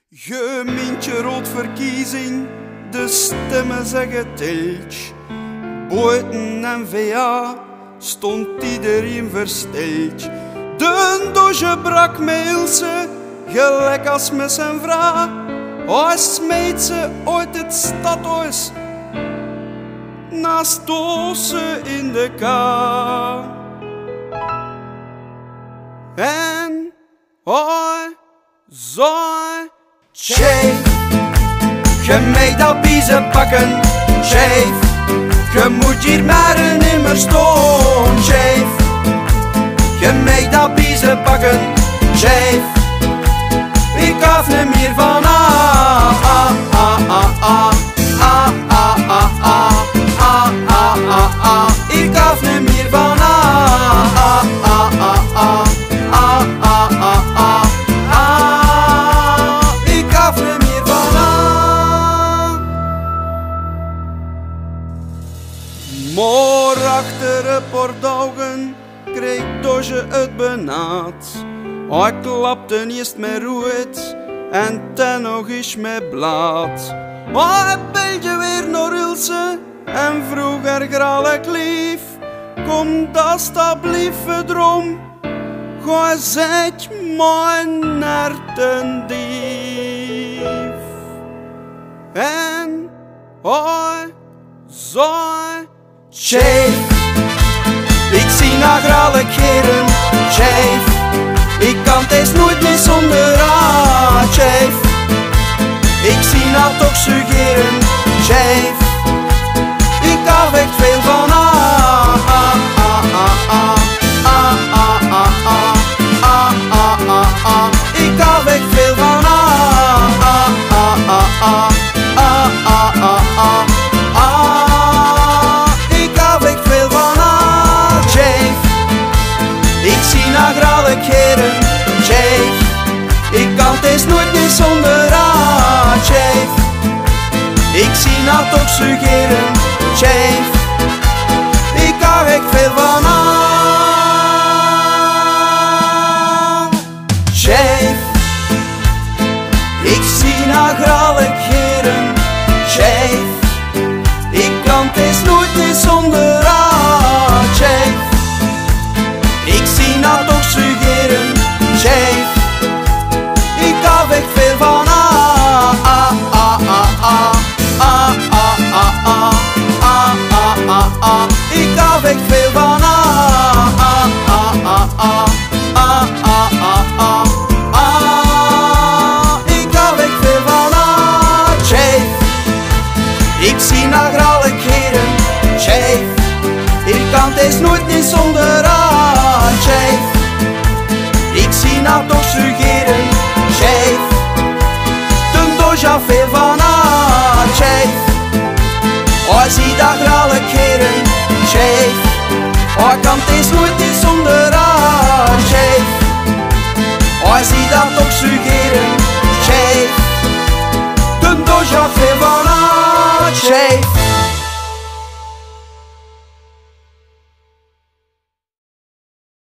Gemeentje Roodverkiezing, de stemmen zeggen tiltj. Buiten N-VA stond iedereen versteld. De doosje brak met Ilse, gelijk als met zijn vrouw. Hij smeet ze uit het stadhuis, naast dozen in de kou. En hij zei: Chef, je meet al biezen pakken. Chef, je moet hier maar nimmer staan. Chef, je meet al biezen pakken. Chef, ik af niet meer van ik af niet meer van ik af niet meer van Maar achter een paar dagen kreeg Doge het benaad. Hij klapte eerst met roet en ten nog eens met blad. Hij belde weer naar Ilse en vroeg haar graag lief: kom alsjeblieft verdrom, gij zijt mijn hartendief. En hij zei: Chef, ik zie naar alle keren. Chef, ik kan het nooit meer zonder haar. Chef, ik zie nou toch suggereren. Chef, ik hou echt veel van haar. Ik hou echt veel van haar. Ik hou echt veel van haar. Chef, ik zie naar alle keren. Chef, ik kan het nooit meer zonder haar. Chef, ik zie nou toch suggereren. Chef, ik hou echt veel van haar. Chef, ik zie naar alle keren. Chef, ik kan het nooit meer zonder haar. Chef, ik zie nou toch suggereren. Chef, ik hou echt veel van haar. Ik hou echt veel van haar. Ik hou echt veel van haar. Chef, ik zie naar alle keren. Chef, ik kan het nooit meer zonder haar. Chef, ik zie nou toch suggereren. Chef, toen doe je veel van haar. Chef, hij ziet dat alle keren. Chef, hij kan het nooit meer zonder haar. Chef, hij ziet dat toch suggereren.